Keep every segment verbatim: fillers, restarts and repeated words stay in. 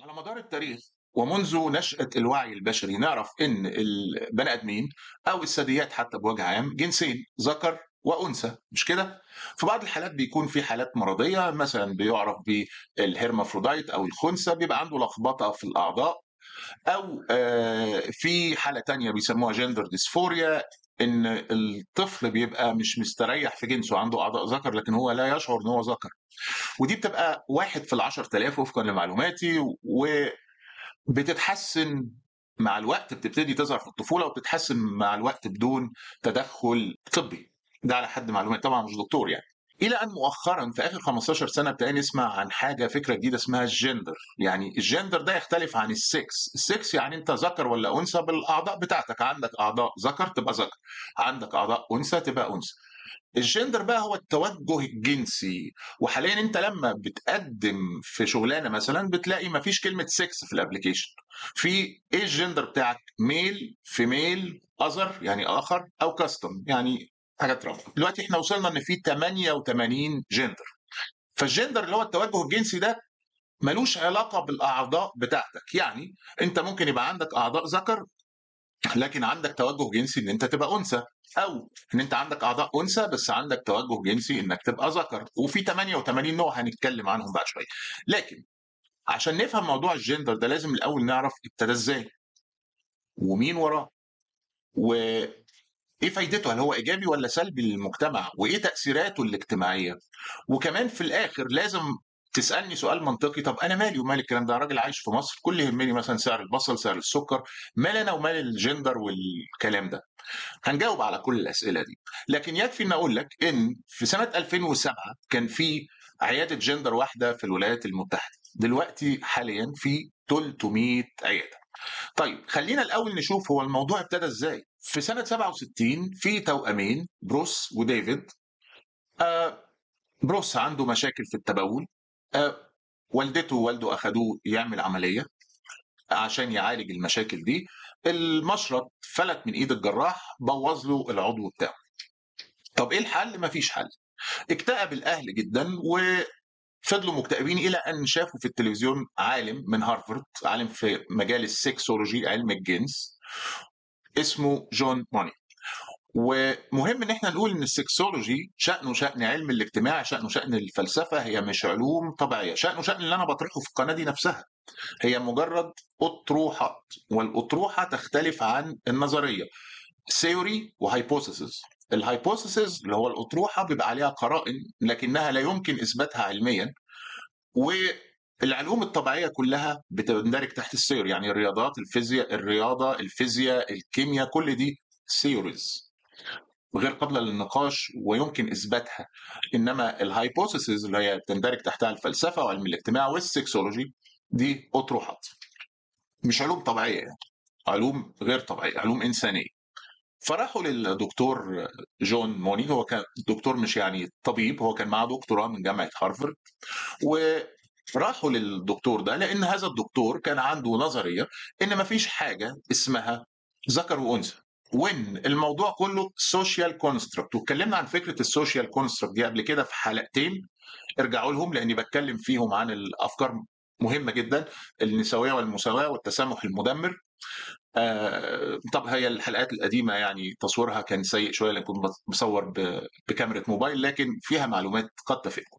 على مدار التاريخ ومنذ نشأة الوعي البشري نعرف إن البني آدمين أو الثدييات حتى بوجه عام جنسين ذكر وأنثى، مش كده؟ في بعض الحالات بيكون في حالات مرضية مثلا بيعرف بالهرمافروديت أو الخنثى بيبقى عنده لخبطة في الأعضاء، أو آه، في حالة تانية بيسموها جندر ديسفوريا، إن الطفل بيبقى مش مستريح في جنسه، عنده أعضاء ذكر لكن هو لا يشعر إن هو ذكر. ودي بتبقى واحد في العشر تلاف وفقا لمعلوماتي، وبتتحسن مع الوقت، بتبتدي تظهر في الطفولة وبتتحسن مع الوقت بدون تدخل طبي. ده على حد معلومات، طبعا مش دكتور يعني. الى ان مؤخرا في اخر خمستاشر سنه ابتدينا نسمع عن حاجه، فكره جديده اسمها الجندر. يعني الجندر ده يختلف عن السكس. السكس يعني انت ذكر ولا انثى بالاعضاء بتاعتك، عندك اعضاء ذكر تبقى ذكر، عندك اعضاء انثى تبقى انثى. الجندر بقى هو التوجه الجنسي. وحاليا انت لما بتقدم في شغلانه مثلا بتلاقي مفيش كلمه سكس في الابليكيشن. في ايه الجندر بتاعك؟ ميل، فيميل، اذر يعني اخر، او كاستم يعني حاجات رابعه. دلوقتي احنا وصلنا ان في ثمانية وثمانين جندر. فالجندر اللي هو التوجه الجنسي ده ملوش علاقه بالاعضاء بتاعتك. يعني انت ممكن يبقى عندك اعضاء ذكر لكن عندك توجه جنسي ان انت تبقى انثى، او ان انت عندك اعضاء انثى بس عندك توجه جنسي انك تبقى ذكر. وفي ثمانية وثمانين نوع هنتكلم عنهم بعد شويه. لكن عشان نفهم موضوع الجندر ده لازم الاول نعرف ابتدى ازاي ومين وراه وايه فايدته، هل هو ايجابي ولا سلبي للمجتمع، وايه تاثيراته الاجتماعيه. وكمان في الاخر لازم تسالني سؤال منطقي: طب انا مالي ومال الكلام ده؟ راجل عايش في مصر، كل يهمني مثلا سعر البصل، سعر السكر، مال انا ومال الجندر والكلام ده؟ هنجاوب على كل الاسئله دي. لكن يكفي ان اقول لك ان في سنه ألفين وسبعة كان في عياده جندر واحده في الولايات المتحده، دلوقتي حاليا في ثلاثمائة عياده. طيب خلينا الاول نشوف هو الموضوع ابتدى ازاي. في سنه سبعة وستين في توأمين بروس وديفيد. آه بروس عنده مشاكل في التبول. آه والدته ووالده اخدوه يعمل عمليه عشان يعالج المشاكل دي. المشرط فلت من ايد الجراح، بوظ له العضو بتاعه. طب ايه الحل؟ مفيش حل. اكتئب الاهل جدا وفضلوا مكتئبين الى ان شافوا في التلفزيون عالم من هارفارد، عالم في مجال السكسولوجي علم الجنس، اسمه جون موني. ومهم ان احنا نقول ان السكسولوجي شأنه شأن علم الاجتماع، شأنه شأن الفلسفة، هي مش علوم طبيعية. شأنه شأن اللي انا بطرحه في القناة دي نفسها، هي مجرد أطروحات، والأطروحة تختلف عن النظرية. ثيوري وهايبوثيسز. الهايبوثيسز اللي هو الأطروحة بيبقى عليها قرائن لكنها لا يمكن إثباتها علميا. والعلوم الطبيعية كلها بتندرج تحت الثيوري، يعني الرياضات، الفيزياء، الرياضة، الفيزياء، الكيمياء، كل دي ثيوريز غير قابلة للنقاش ويمكن إثباتها. إنما الهايبوثيسز اللي هي تندرج تحتها الفلسفة وعلم الاجتماع والسكسولوجي دي أطروحات، مش علوم طبيعية يعني، علوم غير طبيعية، علوم إنسانية. فراحوا للدكتور جون موني، هو كان دكتور مش يعني طبيب، هو كان معاه دكتوراه من جامعة هارفارد. وراحوا للدكتور ده لأن هذا الدكتور كان عنده نظرية إن مفيش حاجة اسمها ذكر وأنثى، وإن الموضوع كله سوشيال كونستراكت. واتكلمنا عن فكرة السوشيال كونستراكت دي قبل كده في حلقتين، ارجعوا لهم لأني بتكلم فيهم عن الأفكار مهمة جدا: النسوية والمساواة والتسامح المدمر. آه طب هي الحلقات القديمة يعني تصويرها كان سيء شوية لأن كنت بصور بكاميرا موبايل، لكن فيها معلومات قد تفيدكم.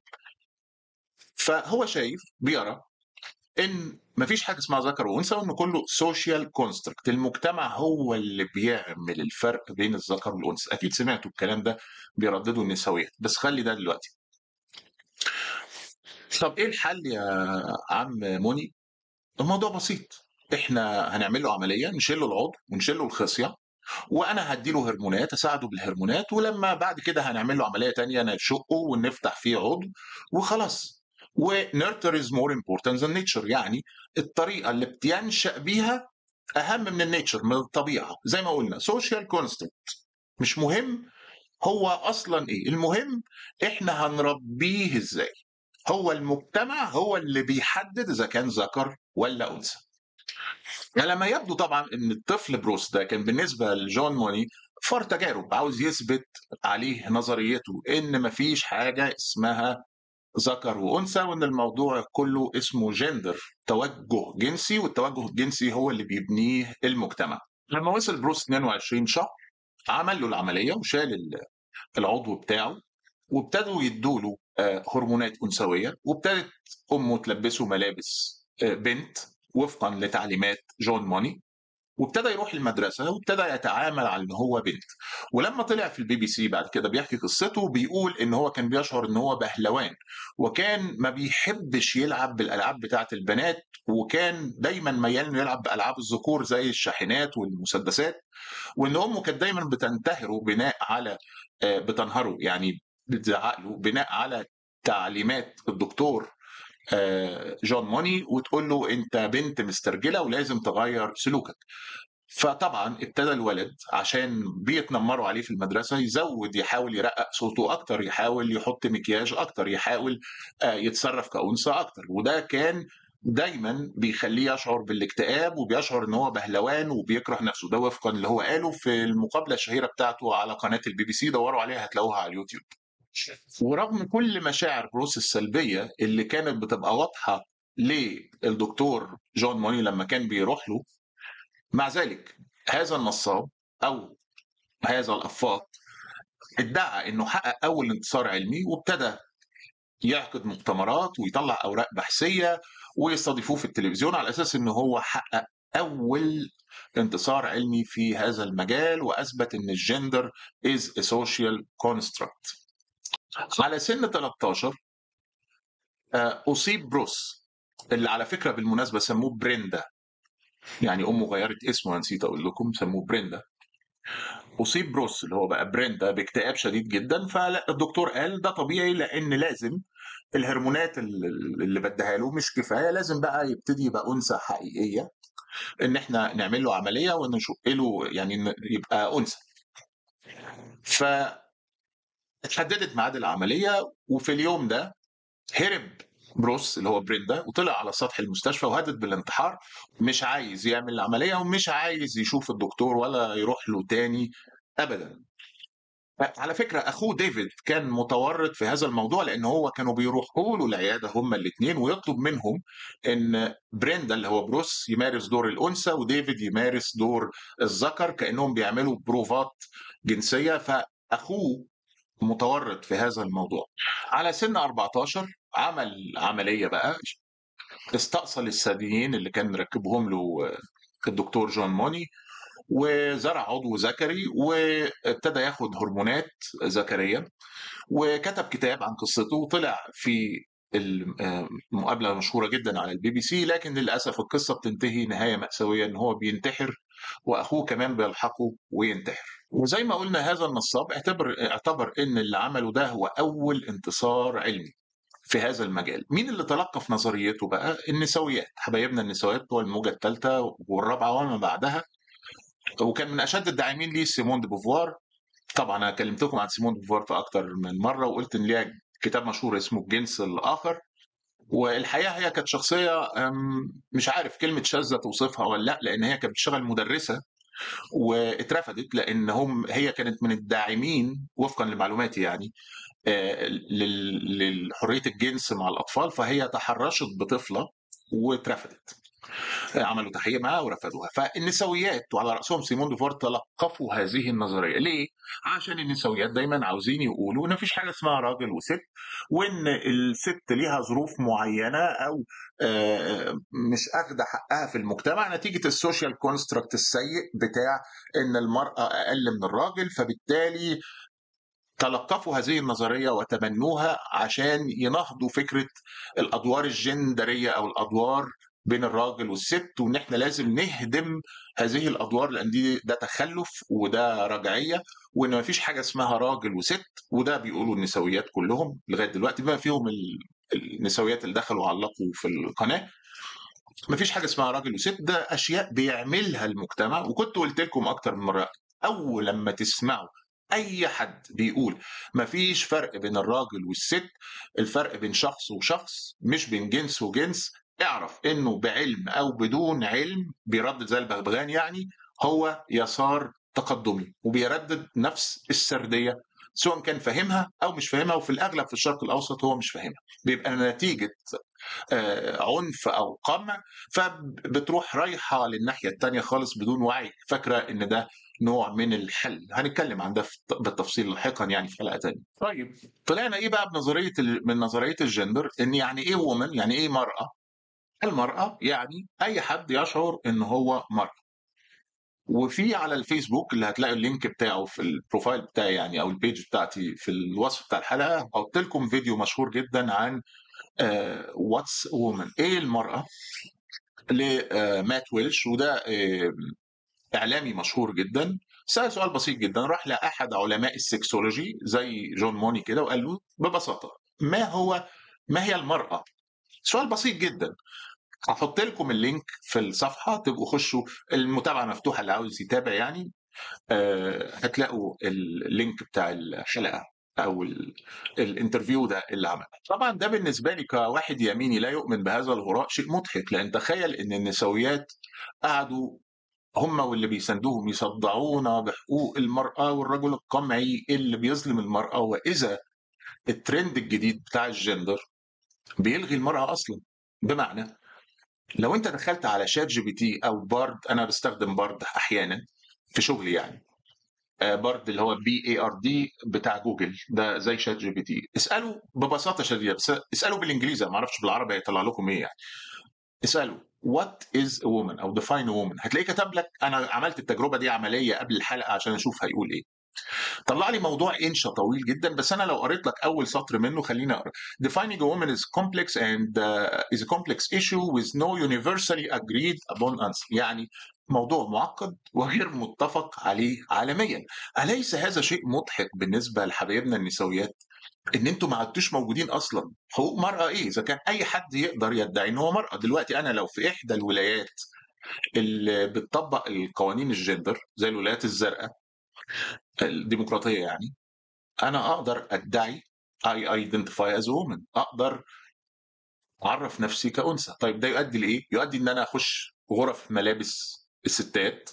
فهو شايف بيرى ان مفيش حاجه اسمها ذكر وانثى، وان كله سوشيال كونستركت. المجتمع هو اللي بيعمل الفرق بين الذكر والانثى. اكيد سمعتوا الكلام ده بيرددوا النسويات، بس خلي ده دلوقتي. طب ايه الحل يا عم موني؟ الموضوع بسيط. احنا هنعمل له عمليه، نشيل له العضو ونشيل له الخصيه، وانا هديله هرمونات اساعده بالهرمونات، ولما بعد كده هنعمل له عمليه تانية نشقه ونفتح فيه عضو وخلاص. ونيرتر از مور امبورتنت ذان نيتشر، يعني الطريقه اللي بتنشا بيها اهم من النيتشر، من الطبيعه. زي ما قلنا سوشيال كونستنت، مش مهم هو اصلا ايه، المهم احنا هنربيه ازاي. هو المجتمع هو اللي بيحدد اذا كان ذكر ولا انثى. على ما يبدو طبعا ان الطفل بروس ده كان بالنسبه لجون موني فار تجارب، عاوز يثبت عليه نظريته ان مفيش حاجه اسمها ذكر وانثى، وان الموضوع كله اسمه جندر، توجه جنسي، والتوجه الجنسي هو اللي بيبنيه المجتمع. لما وصل بروس اثنين وعشرين شهر عمل له العمليه وشال العضو بتاعه، وابتدوا يدوا له هرمونات انثويه، وابتدت امه تلبسه ملابس آه، بنت وفقا لتعليمات جون موني، وابتدى يروح المدرسه وابتدى يتعامل على ان هو بنت. ولما طلع في البي بي سي بعد كده بيحكي قصته، بيقول ان هو كان بيشعر ان هو بهلوان، وكان ما بيحبش يلعب بالالعاب بتاعه البنات، وكان دايما ميال انه يلعب بالعاب الذكور زي الشاحنات والمسدسات، وان امه كانت دايما بتنتهره بناء على آه، بتنهره يعني بتزعق له بناء على تعليمات الدكتور آه، جون موني، وتقول له انت بنت مسترجله ولازم تغير سلوكك. فطبعا ابتدى الولد عشان بيتنمروا عليه في المدرسه يزود، يحاول يرقق صوته اكتر، يحاول يحط مكياج اكتر، يحاول آه، يتصرف كأنثى اكتر، وده كان دايما بيخليه يشعر بالاكتئاب، وبيشعر ان هو بهلوان وبيكره نفسه. ده وفقا اللي هو قاله في المقابله الشهيره بتاعته على قناه البي بي سي، دوروا عليها هتلاقوها على اليوتيوب. ورغم كل مشاعر بروس السلبيه اللي كانت بتبقى واضحه للدكتور جون موني لما كان بيروح له، مع ذلك هذا النصاب او هذا الافاق ادعى انه حقق اول انتصار علمي، وابتدى يعقد مؤتمرات ويطلع اوراق بحثيه ويستضيفوه في التلفزيون على اساس انه هو حقق اول انتصار علمي في هذا المجال، واثبت ان الجندر is a social construct. على سن تلتاشر آه، اصيب بروس، اللي على فكره بالمناسبه سموه بريندا، يعني امه غيرت اسمه، نسيت اقول لكم سموه بريندا. اصيب بروس اللي هو بقى بريندا باكتئاب شديد جدا، فالدكتور قال ده طبيعي لان لازم الهرمونات اللي اللي بديها له مش كفايه، لازم بقى يبتدي يبقى انثى حقيقيه، ان احنا نعمل له عمليه ونشق له يعني إن يبقى انثى. فاتحددت ميعاد العمليه، وفي اليوم ده هرب بروس اللي هو بريندا وطلع على سطح المستشفى وهدد بالانتحار، مش عايز يعمل العمليه ومش عايز يشوف الدكتور ولا يروح له تاني ابدا. على فكرة أخوه ديفيد كان متورط في هذا الموضوع، لأن هو كانوا بيروحوا له العيادة هما الاثنين ويطلب منهم إن بريندا اللي هو بروس يمارس دور الأنثى وديفيد يمارس دور الذكر، كأنهم بيعملوا بروفات جنسية. فأخوه متورط في هذا الموضوع. على سن أربعتاشر عمل عملية بقى، استأصل الثديين اللي كان مركبهم له الدكتور جون موني، وزرع عضو ذكري، وابتدى ياخد هرمونات ذكريه، وكتب كتاب عن قصته وطلع في المقابله مشهوره جدا على البي بي سي. لكن للاسف القصه بتنتهي نهايه ماساويه ان هو بينتحر، واخوه كمان بيلحقه وينتحر. وزي ما قلنا هذا النصاب اعتبر اعتبر ان اللي عمله ده هو اول انتصار علمي في هذا المجال. مين اللي تلقف نظريته بقى؟ النسويات، حبايبنا النسويات بتوع الموجه الثالثه والرابعه وما بعدها. وكان من اشد الداعمين ليه سيمون دي بوفوار. طبعا انا كلمتكم عن سيمون دي بوفوار في اكتر من مره، وقلت ان ليها كتاب مشهور اسمه الجنس الاخر. والحقيقه هي كانت شخصيه مش عارف كلمه شاذه توصفها ولا لا، لان هي كانت بتشتغل مدرسه واترفضت لان هم هي كانت من الداعمين وفقا لمعلوماتي يعني لحريه الجنس مع الاطفال، فهي تحرشت بطفله واترفضت. عملوا تحقيق معاه ورفضوها. فالنسويات وعلى راسهم سيمون دي فور تلقفوا هذه النظريه. ليه؟ عشان النسويات دايما عاوزين يقولوا ان مفيش حاجه اسمها راجل وست، وان الست ليها ظروف معينه او مش اخذه حقها في المجتمع نتيجه السوشيال كونستراكت السيء بتاع ان المراه اقل من الراجل. فبالتالي تلقفوا هذه النظريه وتبنوها عشان ينهضوا فكره الادوار الجندريه او الادوار بين الراجل والست، وان احنا لازم نهدم هذه الادوار لان دي ده تخلف وده رجعيه، وان ما فيش حاجه اسمها راجل وست. وده بيقولوا النسويات كلهم لغايه دلوقتي، بما فيهم النسويات اللي دخلوا علقوا في القناه. ما فيش حاجه اسمها راجل وست، ده اشياء بيعملها المجتمع. وكنت قلت لكم اكتر من مره، اول لما تسمعوا اي حد بيقول مفيش فرق بين الراجل والست، الفرق بين شخص وشخص مش بين جنس وجنس، اعرف انه بعلم او بدون علم بيردد زي البغبغان، يعني هو يسار تقدمي وبيردد نفس السرديه سواء كان فاهمها او مش فاهمها، وفي الاغلب في الشرق الاوسط هو مش فاهمها، بيبقى نتيجه آه، عنف او قمع، فبتروح رايحه للناحيه الثانيه خالص بدون وعي، فاكره ان ده نوع من الحل. هنتكلم عن ده في- بالتفصيل لاحقا يعني في حلقه ثانيه. طيب، طلعنا ايه بقى بنظريه ال- من نظريه الجندر؟ ان يعني ايه وومن، يعني ايه مراه. المراه يعني اي حد يشعر ان هو مراه. وفي على الفيسبوك اللي هتلاقي اللينك بتاعه في البروفايل بتاعي يعني، او البيج بتاعتي في الوصف بتاع الحلقه، قلت لكم فيديو مشهور جدا عن واتس وومن، ايه المراه، لمات ويلش، وده آه، اعلامي مشهور جدا. سأل سؤال بسيط جدا، راح لاحد علماء السكسولوجي زي جون موني كده، وقال له ببساطه ما هو ما هي المراه. سؤال بسيط جدا. هحط لكم اللينك في الصفحه، تبقوا خشوا، المتابعه مفتوحه اللي عاوز يتابع يعني. آه، هتلاقوا اللينك بتاع الحلقه او ال- الانترفيو ده اللي عمله. طبعا ده بالنسبه لي كواحد يميني لا يؤمن بهذا الهراء شيء مضحك، لان تخيل ان النسويات قعدوا هم واللي بيساندوهم يصدعونا بحقوق المرأة والرجل القمعي اللي بيظلم المرأة، وإذا الترند الجديد بتاع الجندر بيلغي المرأة أصلا. بمعنى، لو أنت دخلت على شات جي بي تي أو بارد، أنا بستخدم بارد أحيانا في شغلي يعني، آه، بارد اللي هو بي اي ار دي بتاع جوجل، ده زي شات جي بي تي، اساله ببساطه شديده، بس اساله بالانجليزي، ما اعرفش بالعربي هيطلع لكم ايه يعني. اساله وات از ا وومن او ديفاين ا وومن، هتلاقيه كتب لك. انا عملت التجربه دي عمليه قبل الحلقه عشان اشوف هيقول ايه. طلع لي موضوع انشا طويل جدا، بس انا لو قريت لك اول سطر منه، خليني اقرا. Defining a woman is complex and uh, is a complex issue with no universally agreed upon answer. يعني موضوع معقد وغير متفق عليه عالميا. أليس هذا شيء مضحك بالنسبة لحبايبنا النسويات؟ ان انتوا ما عدتوش موجودين اصلا. حقوق مرأة ايه اذا كان اي حد يقدر يدعي ان هو مرأة؟ دلوقتي انا لو في احدى الولايات اللي بتطبق القوانين الجندر زي الولايات الزرقاء الديمقراطية يعني، انا اقدر ادعي I identify as a woman، اقدر اعرف نفسي كأنثى. طيب ده يؤدي لايه؟ يؤدي ان انا اخش غرف ملابس الستات،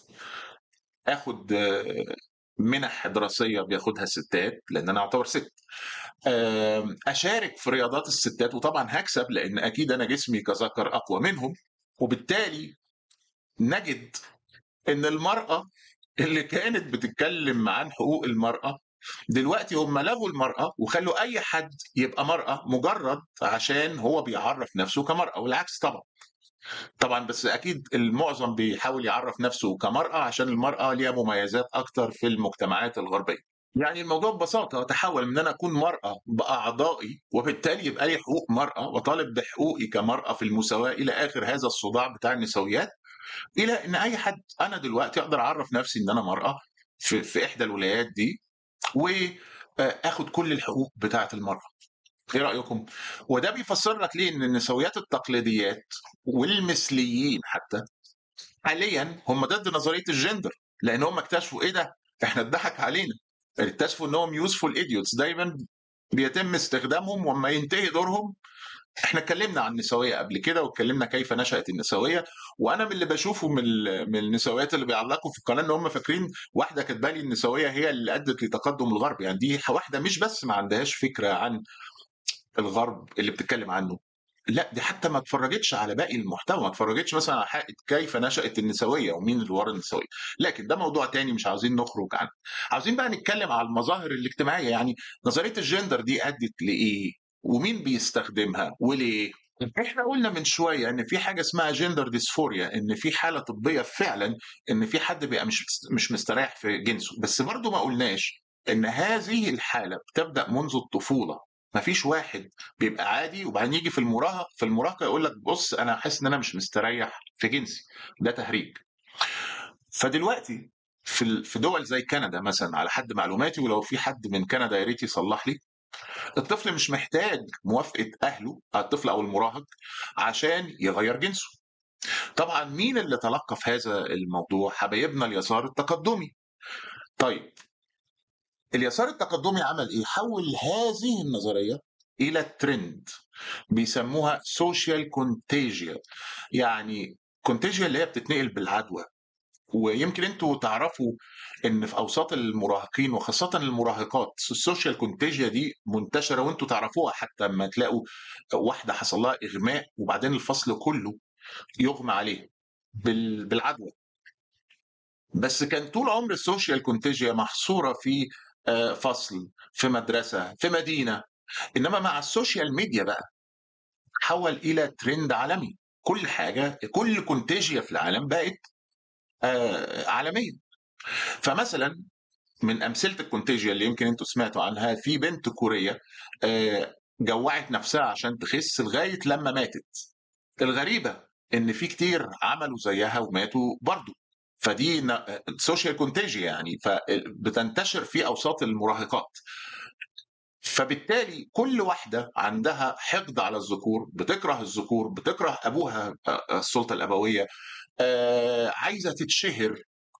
اخد آه، منح دراسيه بياخدها الستات لان انا اعتبر ست، آم، اشارك في رياضات الستات، وطبعا هكسب لان اكيد انا جسمي كذكر اقوى منهم. وبالتالي نجد ان المراه اللي كانت بتتكلم عن حقوق المراه، دلوقتي هم لغوا المرأة وخلوا أي حد يبقى مرأة مجرد عشان هو بيعرف نفسه كمرأة، والعكس طبعا. طبعا بس أكيد المعظم بيحاول يعرف نفسه كمرأة عشان المرأة ليها مميزات أكتر في المجتمعات الغربية. يعني الموضوع ببساطة تحول من أن أنا أكون مرأة بأعضائي وبالتالي يبقى لي حقوق مرأة وطالب بحقوقي كمرأة في المساواة إلى آخر هذا الصداع بتاع النسويات، إلى أن أي حد أنا دلوقتي أقدر أعرف نفسي أن أنا مرأة في, في إحدى الولايات دي، واخد كل الحقوق بتاعه المراه. ايه رايكم؟ وده بيفسر لك ليه ان النسويات التقليديات والمثليين حتى حاليا هم ضد نظريه الجندر، لان هم اكتشفوا ايه ده، احنا اتضحك علينا. اكتشفوا انهم يوسفول ايديوتس، دايما بيتم استخدامهم وما ينتهي دورهم. احنا اتكلمنا عن النسويه قبل كده، واتكلمنا كيف نشات النسويه. وانا من اللي بشوفه من ال- من النسويات اللي بيعلقوا في القناه ان هم فاكرين واحده كاتبه لي النسويه هي اللي ادت لتقدم الغرب. يعني دي واحده مش بس ما عندهاش فكره عن الغرب اللي بتتكلم عنه، لا دي حتى ما اتفرجتش على باقي المحتوى، ما اتفرجتش مثلا على حلقه كيف نشأت النسويه ومين اللي ورا النسويه. لكن ده موضوع تاني مش عاوزين نخرج عنه. عاوزين بقى نتكلم على المظاهر الاجتماعيه، يعني نظريه الجندر دي ادت لايه، ومين بيستخدمها وليه. احنا قلنا من شويه ان في حاجه اسمها جندر ديسفوريا، ان في حاله طبيه فعلا ان في حد بيبقى مش مش مستريح في جنسه، بس برضو ما قلناش ان هذه الحاله بتبدا منذ الطفوله. ما فيش واحد بيبقى عادي وبعدين يجي في المراهقه في المراهقه يقول لك بص انا حاسس ان انا مش مستريح في جنسي. ده تهريج. فدلوقتي في ال- في دول زي كندا مثلا على حد معلوماتي، ولو في حد من كندا يا ريت يصلح لي، الطفل مش محتاج موافقه اهله، الطفل او المراهق، عشان يغير جنسه. طبعا مين اللي تلقى في هذا الموضوع؟ حبايبنا اليسار التقدمي. طيب اليسار التقدمي عمل ايه؟ حول هذه النظريه الى ترند بيسموها سوشيال كونتيجيا. يعني كونتيجيا اللي هي بتتنقل بالعدوى، ويمكن أنتم تعرفوا إن في أوساط المراهقين وخاصةً المراهقات السوشيال كونتيجيا دي منتشرة، وأنتم تعرفوها حتى أمّا تلاقوا واحدة حصل لها إغماء وبعدين الفصل كله يُغمى عليها بال بالعدوى. بس كان طول عمر السوشيال كونتيجيا محصورة في آآ فصل، في مدرسة، في مدينة، إنما مع السوشيال ميديا بقى تحوّل إلى ترند عالمي، كل حاجة كل كونتيجيا في العالم بقت آآ عالمية. فمثلًا من أمثلة الكونتيجيا اللي يمكن أنتم سمعتوا عنها، في بنت كورية آآ جوّعت نفسها عشان تخس لغاية لمّا ماتت. الغريبة إن في كتير عملوا زيها وماتوا برضه، فدي ن social contagion يعني ف بتنتشر في أوساط المراهقات. فبالتالي كل واحدة عندها حقد على الذكور، بتكره الذكور، بتكره أبوها أ السُلطة الأبوية، آآ عايزة تتشهر،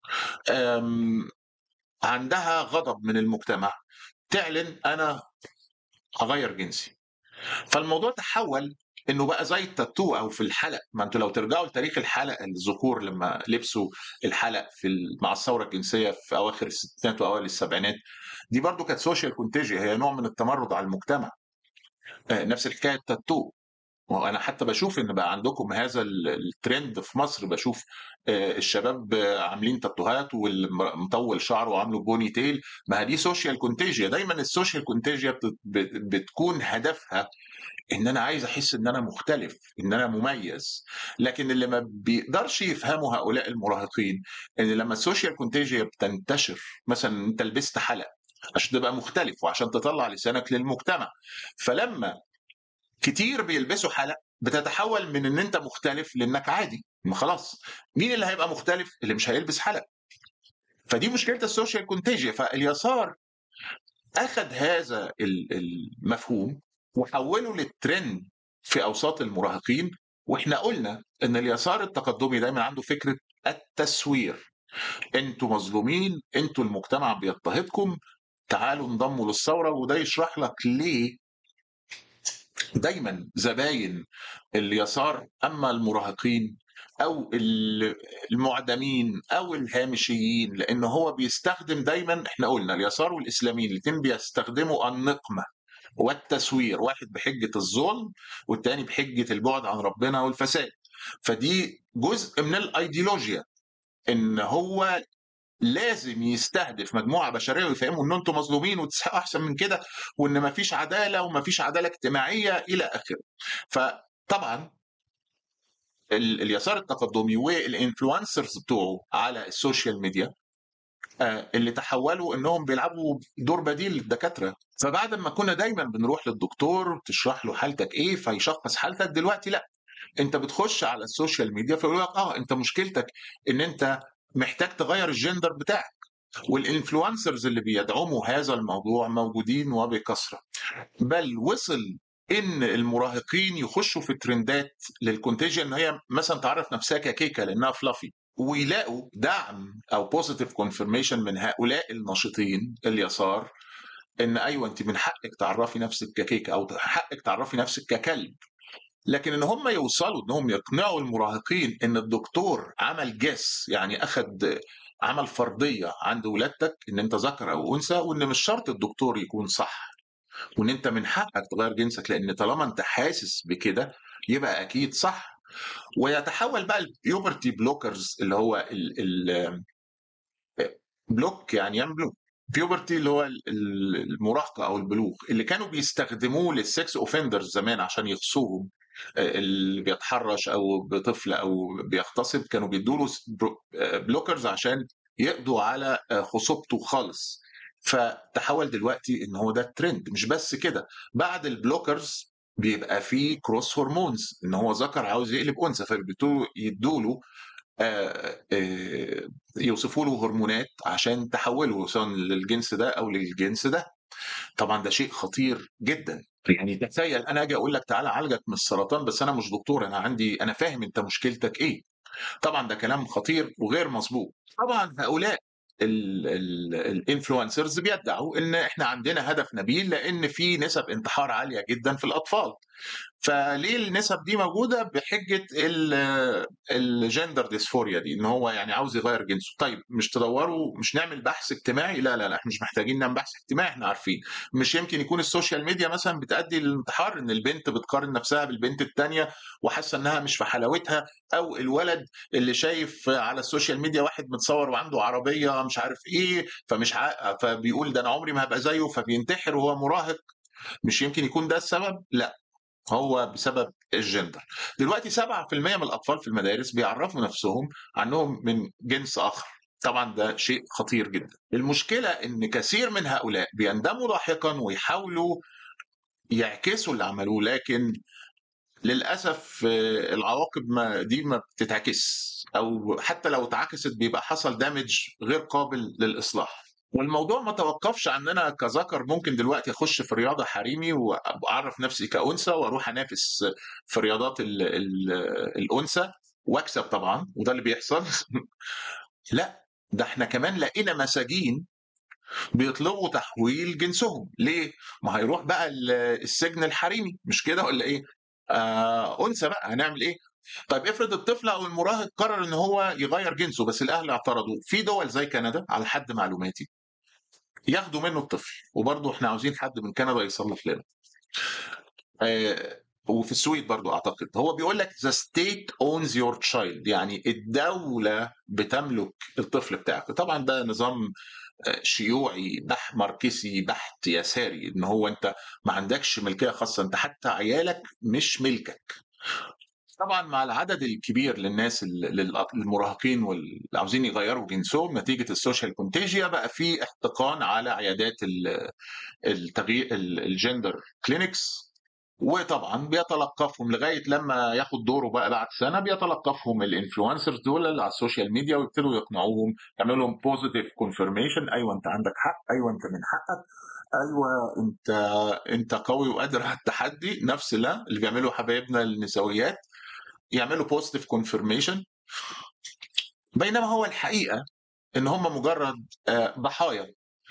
آمم عندها غضب من المجتمع، تعلن أنا هاغيّر جنسي. فالموضوع تحول انه بقى زي التاتو او في الحلق. ما انتوا لو ترجعوا لتاريخ الحلق، الذكور لما لبسوا الحلق في ال- مع الثوره الجنسيه في اواخر الستينات واوائل السبعينات، دي برضو كانت سوشيال كونتيجيا، هي نوع من التمرد على المجتمع. آه، نفس الحكايه التاتو. وانا حتى بشوف ان بقى عندكم هذا ال- الترند في مصر، بشوف آه، الشباب آه، عاملين تاتوهات والمطول شعره وعامله بوني تيل. ما هي دي سوشيال كونتيجيا. دايما السوشيال كونتيجيا بت- بت- بتكون هدفها ان انا عايز احس ان انا مختلف، ان انا مميز. لكن اللي ما بيقدرش يفهمه هؤلاء المراهقين ان لما السوشيال كونتيجيا بتنتشر، مثلا انت لبست حلق عشان تبقى مختلف وعشان تطلع لسانك للمجتمع، فلما كتير بيلبسوا حلق بتتحول من ان انت مختلف لانك عادي. ما خلاص، مين اللي هيبقى مختلف؟ اللي مش هيلبس حلق. فدي مشكله السوشيال كونتيجيا. فاليسار اخذ هذا المفهوم وحوله للترند في اوساط المراهقين. واحنا قلنا ان اليسار التقدمي دايما عنده فكره التسوير. انتوا مظلومين، انتوا المجتمع بيضطهدكم، تعالوا انضموا للثوره. وده يشرح لك ليه دايما زباين اليسار اما المراهقين او المعدمين او الهامشيين، لان هو بيستخدم دايما، احنا قلنا اليسار والاسلاميين الاثنين بيستخدموا النقمه والتسوير، واحد بحجه الظلم والتاني بحجه البعد عن ربنا والفساد. فدي جزء من الايديولوجيا، ان هو لازم يستهدف مجموعه بشريه ويفهموا ان انتم مظلومين وتستحقوا احسن من كده، وان مفيش عداله ومفيش عداله اجتماعيه الى اخره. فطبعا ال- اليسار التقدمي والانفلونسرز بتوعه على السوشيال ميديا آه، اللي تحولوا انهم بيلعبوا دور بديل للدكاتره. فبعد ما كنا دايما بنروح للدكتور تشرح له حالتك ايه فيشخص حالتك، دلوقتي لا، انت بتخش على السوشيال ميديا فيقول لك اه انت مشكلتك ان انت محتاج تغير الجندر بتاعك. والانفلونسرز اللي بيدعموا هذا الموضوع موجودين وبكثره، بل وصل ان المراهقين يخشوا في ترندات للكونتيجيا، ان هي مثلا تعرف نفسها ككيكه لانها فلافي، ويلاقوا دعم او بوزيتيف كونفirmation من هؤلاء الناشطين اليسار ان ايوه انت من حقك تعرفي نفسك ككيكه او حقك تعرفي نفسك ككلب. لكن ان هم يوصلوا انهم يقنعوا المراهقين ان الدكتور عمل جس، يعني اخذ عمل فرضيه عند ولادتك ان انت ذكر او انثى، وان مش شرط الدكتور يكون صح، وان انت من حقك تغير جنسك لان طالما انت حاسس بكده يبقى اكيد صح. ويتحول بقى البيوبرتي بلوكرز اللي هو ال ال بلوك، يعني يملك بيوبرتي اللي هو ال- ال- المراهقه او البلوغ، اللي كانوا بيستخدموه للسكس اوفندرز زمان عشان يخصوهم. آه، اللي بيتحرش او بطفل او بيغتصب كانوا بيدوا له بلوكرز عشان يقضوا على آه، خصوبته خالص. فتحول دلوقتي ان هو ده الترند. مش بس كده، بعد البلوكرز بيبقى فيه كروس هرمونز، ان هو ذكر عاوز يقلب انثى فبيدوا له آه، آه، يوصفوا له هرمونات عشان تحوله سواء للجنس ده او للجنس ده. طبعا ده شيء خطير جدا. يعني تخيل انا اجي اقول لك تعالى اعالجك من السرطان بس انا مش دكتور، انا عندي انا فاهم انت مشكلتك ايه. طبعا ده كلام خطير وغير مظبوط. طبعا هؤلاء الانفلونسرز بيدعوا ان احنا عندنا هدف نبيل لان في نسب انتحار عاليه جدا في الاطفال. فليه النسب دي موجودة؟ بحجة ال الgender dysphoria دي، إن هو يعني عاوز يغيّر جنسه. طيب مش تدوّروا، مش نعمل بحث اجتماعي؟ لا، لا، لأ، إحنا مش محتاجين نعمل بحث اجتماعي، إحنا عارفين. مش يمكن يكون السوشيال ميديا مثلًا بتأدّي للانتحار، إن البنت بتقارن نفسها بالبنت التانية وحاسة إنها مش في حلاوتها، أو الولد اللي شايف على السوشيال ميديا واحد متصوّر وعنده عربية مش عارف إيه، فمش ع فبيقول ده أنا عمري ما هابقى زيه، فبينتحر وهو مراهق. مش يمكن يكون ده السبب؟ لأ. هو بسبب الgender. دلوقتي سبعة في المية من الأطفال في المدارس بيعرّفوا نَفْسهم عنّهم من جنس آخر، طبعًا ده شيء خطير جدًا. المشكلة إن كثير من هؤلاء بيندموا لاحقًا ويحاولوا يعكسوا اللي عملوه، لكن للأسف آآ العواقب ما دي ما بتتعكسش، أو حتى لو اتعكست بيبقى حصل damage غير قابل للإصلاح. والموضوع ما توقّفش عن إن أنا كذكر ممكن دلوقتي أخُش في رياضة حريمي وأبقى أعرّف نَفْسي كأنثى وأروح أنافس في رياضات ال ال الأنثى وأكسب طبعًا، وده اللي بيحصل. لأ، ده إحنا كمان لقينا مساجين بيطلبوا تحويل جنسهم. ليه؟ ما هيروح بقى ال السجن الحريمي، مش كده والّا إيه؟ آآ أنثى بقى، هنعمل إيه؟ طيب افرض الطفل أو المراهق قرر إن هو يغيّر جنسه، بس الأهل اعترضوا. في دول زي كندا على حد معلوماتي ياخدوا منه الطفل، وبرضه إحنا عاوزين حد من كندا يصلّح لنا. آآ وفي السويد برضه أعتقد. هو بيقول لك the state owns your child، يعني الدولة بتملك الطفل بتاعك. طبعًا ده نظام آآ شيوعي بح ماركسي بحت يساري، إن هو أنت ما عندكش ملكية خاصة، أنت حتى عيالك مش ملكك. طبعًا مع العدد الكبير للناس ال للأ المراهقين واللي عاوزين يغيّروا جنسهم نتيجة السوشيال كونتيجيا، بقى في احتقان على عيادات ال التغي ال الgender clinics. وطبعًا بيتلقّفهم لغاية لمّا ياخد دوره بقى بعد سنة، بيتلقّفهم الinfluencers دول اللي على السوشيال ميديا ويبتدوا يقنعوهم، يعملوا لهم positive confirmation. أيوه أنت عندك حق، أيوه أنت من حقك، أيوه أنت أنت قوي وقادر على التحدي. نفس ده اللي بيعمله حبايبنا النسويات، يعملوا positive confirmation. بينما هو الحقيقة إن هم مجرد آآ ضحايا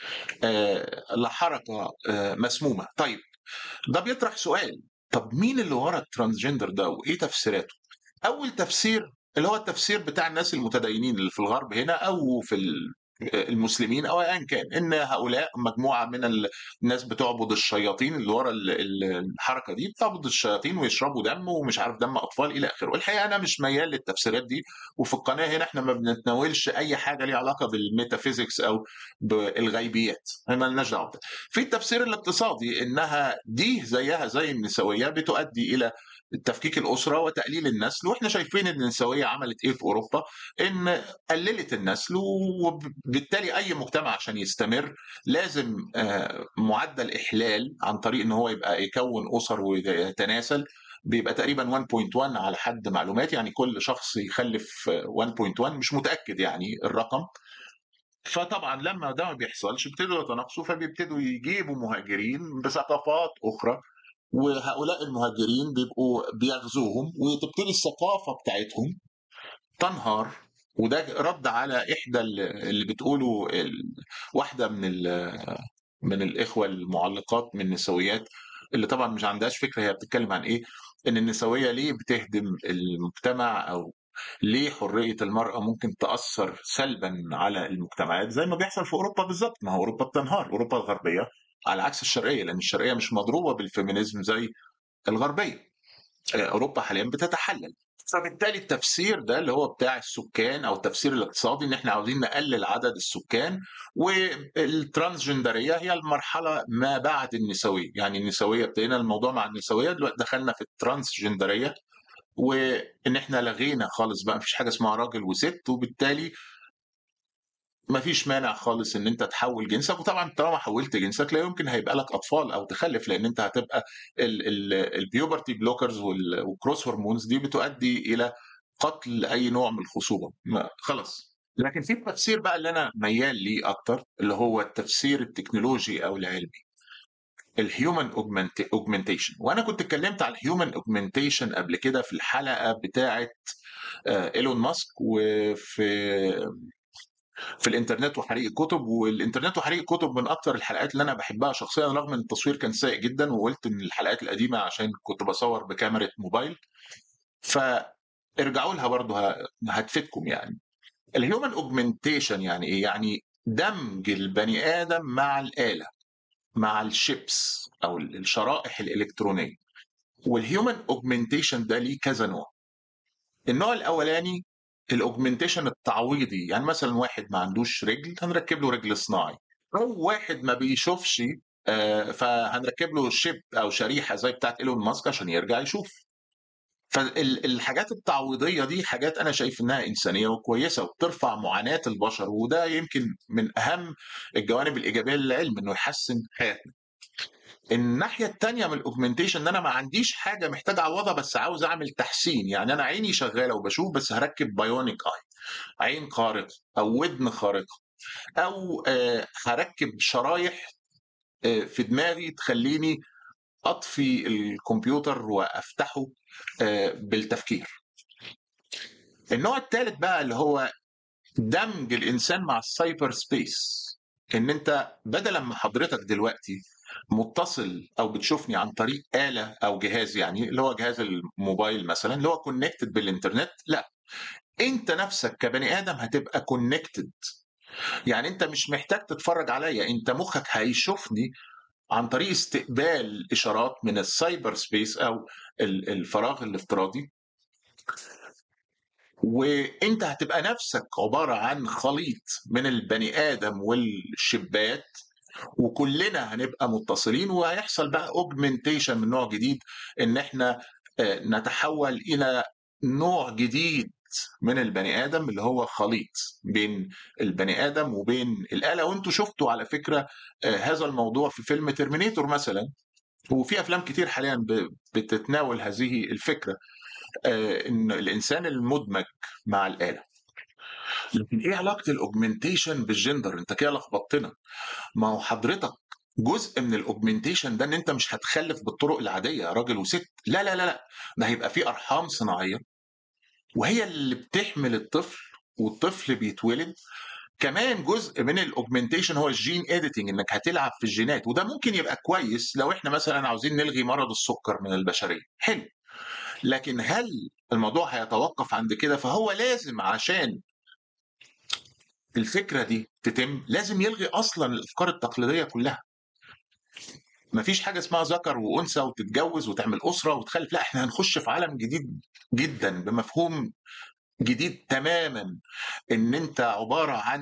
آآ لحركة آآ مسمومة. طيب ده بيطرح سؤال، طب مين اللي ورا الترانسجندر ده وإيه تفسيراته؟ أول تفسير اللي هو التفسير بتاع الناس المتدينين اللي في الغرب هنا أو في ال المسلمين أو أيًا كان، إن هؤلاء مجموعة من ال الناس بتعبد الشياطين اللي ورا ال ال الحركة دي، بتعبد الشياطين ويشربوا دم ومش عارف دم أطفال إلى آخره. والحقيقة أنا مش ميّال للتفسيرات دي، وفي القناة هنا إحنا ما بنتناولش أي حاجة ليها علاقة بالmetaphysics أو بالغيبيات، ما لناش دعوة بده. في التفسير الاقتصادي إنها دي زيها زي النسوية بتؤدي إلى تفكيك الأسرة وتقليل النسل، وإحنا شايفين إن النسوية عملت إيه في أوروبا، إن قللت النسل، وبالتالي أي مجتمع عشان يستمر لازم آه، معدل إحلال عن طريق إن هو يبقى يكون أسر ويتناسل بيبقى تقريبا واحد فاصلة واحد على حد معلوماتي، يعني كل شخص يخلف آه، واحد فاصلة واحد، مش متأكد يعني الرقم. فطبعا لما ده ما بيحصلش بيبتدوا يتناقصوا، فبيبتدوا يجيبوا مهاجرين بثقافات أخرى، وهؤلاء المهاجرين بيبقوا بيغزوهم وتبتدي الثقافة بتاعتهم تنهار. وده رد على إحدى ال- اللي بتقوله ال- واحدة من ال- من الإخوة المعلقات من النسويات، اللي طبعا مش عندهاش فكرة هي بتتكلم عن إيه، إن النسوية ليه بتهدم المجتمع، أو ليه حرية المرأة ممكن تأثر سلبا على المجتمعات زي ما بيحصل في أوروبا بالظبط. ما هو أوروبا بتنهار، أوروبا الغربية على عكس الشرقية، لأن الشرقية مش مضروبة بالفيمينيزم زي الغربية. أوروبا حاليا بتتحلل. فبالتالي التفسير ده اللي هو بتاع السكان او التفسير الاقتصادي ان احنا عاوزين نقلل عدد السكان، والترانسجندريه هي المرحله ما بعد النسويه. يعني النسويه ابتدينا الموضوع مع النسويه، دلوقتي دخلنا في الترانسجندريه، وان احنا لغينا خالص بقى مفيش حاجه اسمها راجل وست، وبالتالي مفيش مانع خالص ان انت تحول جنسك. وطبعا طالما حولت جنسك لا يمكن هيبقى لك اطفال او تخلف، لان انت هتبقى البيوبرتي بلوكرز والكروس هرمونز دي بتؤدي الى قتل اي نوع من الخصوبه. ما خلاص. لكن في التفسير بقى اللي انا ميال ليه اكتر، اللي هو التفسير التكنولوجي او العلمي، الهيومن اوجمنتيشن. وانا كنت اتكلمت على الهيومن اوجمنتيشن قبل كده في الحلقه بتاعه آه، ايلون ماسك، وفي في الإنترنت وحريق الكتب، والإنترنت وحريق الكتب من أكتر الحلقات اللي أنا باحبها شخصيًا، رغم إن التصوير كان سيء جدًا، وقُلت إن الحلقات القديمة عشان كنت باصوّر بكاميرا موبايل، فارجعوا لها برضه ه هتفيدكم يعني. الhuman augmentation يعني إيه؟ يعني دمج البني آدم مع الآلة، مع الchips أو ال الشرائح الإلكترونية. والhuman augmentation ده ليه كذا نوع. النوع الأولاني الaugmentation التعويضي، يعني مثلًا واحد ما عندوش رِجل هنركّب له رِجل صناعي، أو واحد ما بيشوفش آآ، فهنركّب له chip أو شريحة زي بتاعة إيلون ماسك عشان يرجع يشوف. فال الحاجات التعويضية دي حاجات أنا شايف إنها إنسانية وكويسة وبترفع معاناة البشر، وده يمكن من أهم الجوانب الإيجابية للعلم، إنه يحسّن حياتنا. الناحية التانية من الaugmentation إن أنا ما عنديش حاجة محتاج أعوّضها بس عاوز أعمل تحسين، يعني أنا عيني شغّالة وباشوف بس هاركّب bionic eye، عين خارقة أو ودن خارقة، أو آآ هاركّب شرايح آآ في دماغي تخلّيني أطفي الكمبيوتر وأفتحه آآ بالتفكير. النوع التالت بقى اللي هو دمج الإنسان مع الcyber space، إن أنت بدلًا ما حضرتك دلوقتي متصل أو بتشوفني عن طريق آلة أو جهاز، يعني اللي هو جهاز الموبايل مثلًا اللي هو connected بالإنترنت، لأ، أنت نفسك كبني آدم هتبقى connected. يعني أنت مش محتاج تتفرج عليَّ، أنت مخك هيشوفني عن طريق استقبال إشارات من الcyber space أو ال الفراغ الافتراضي، وأنت هتبقى نفسك عبارة عن خليط من البني آدم والشِبّات، وكلنا هنبقى متصلين، وهيحصل بقى augmentation من نوع جديد، إن إحنا آآ نتحول إلى نوع جديد من البني آدم، اللي هو خليط بين البني آدم وبين الآلة. وأنتم شفتوا على فكرة آآ هذا الموضوع في فيلم ترمينيتور مثلًا، وفي أفلام كتير حاليًا ب بتتناول هذه الفكرة، آآ إن الإنسان المُدمج مع الآلة. لكن إيه علاقة الaugmentation بالgender؟ أنت كده لخبطتنا. ما هو حضرتك جزء من الaugmentation ده إن أنت مش هتخلِّف بالطرق العادية راجل وست، لا، لا، لا، لأ، ده هيبقى في أرحام صناعية، وهي اللي بتحمل الطفل، والطفل بيتولد. كمان جزء من الaugmentation هو الgene editing، إنك هتلعب في الجينات، وده ممكن يبقى كويس لو إحنا مثلًا عاوزين نلغي مرض السُكّر من البشرية، حلو. لكن هل الموضوع هيتوقف عند كده؟ فهو لازم عشان الفكرة دي تتم، لازم يلغي أصلًا الأفكار التقليدية كلها. ما فيش حاجة اسمها ذكر وأنثى وتتجوز وتعمل أسرة وتخلف، لأ، إحنا هنخش في عالم جديد جدًا بمفهوم جديد تمامًا، إن أنت عبارة عن